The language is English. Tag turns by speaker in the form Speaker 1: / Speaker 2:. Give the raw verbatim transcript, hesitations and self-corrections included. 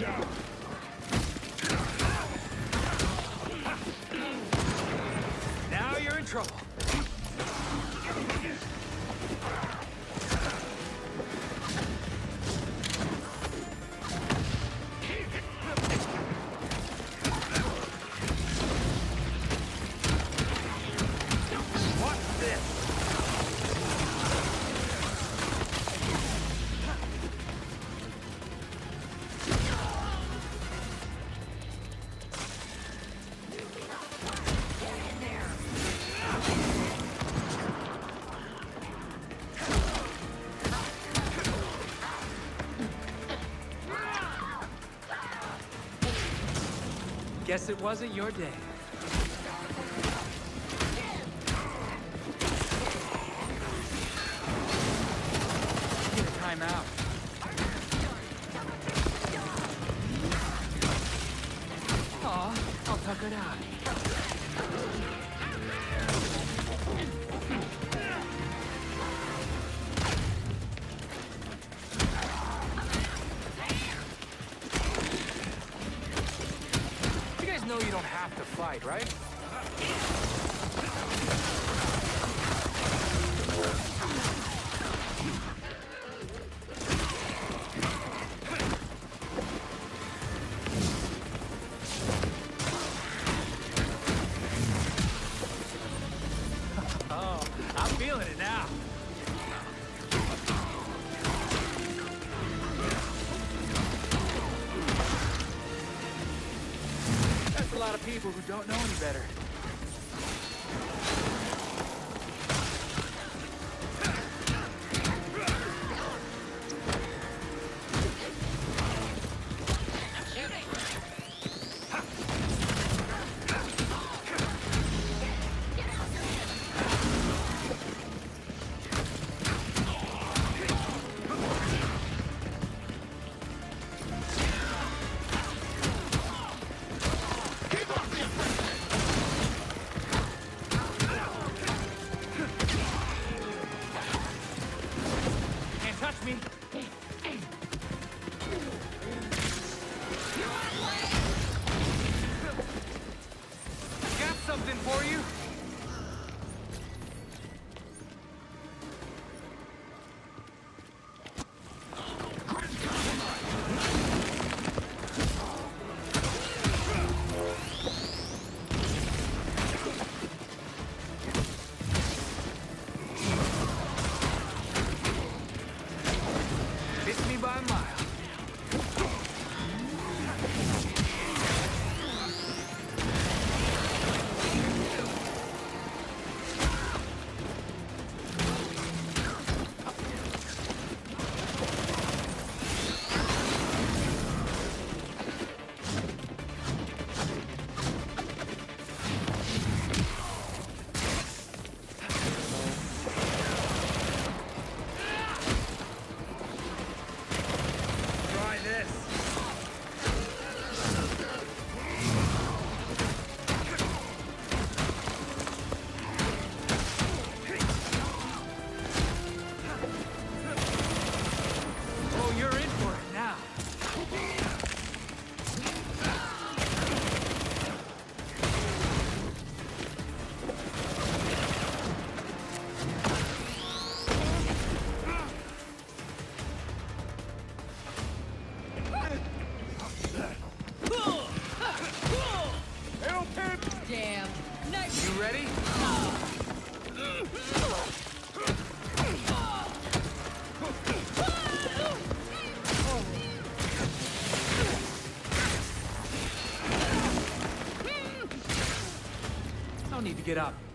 Speaker 1: Now you're in trouble. What's this? Guess it wasn't your day. Get a timeout. Aw, I'll tuck it out. You know you don't have to fight, right? Oh, I'm feeling it now. A lot of people who don't know any better. Touch me. Got something for you. Miss me by a mile.
Speaker 2: Damn. Nice.
Speaker 1: You ready? No need to get up.